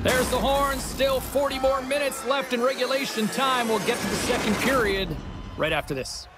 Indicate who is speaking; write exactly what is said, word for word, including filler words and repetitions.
Speaker 1: There's the horn. Still forty more minutes left in regulation time. We'll get to the second period right after this.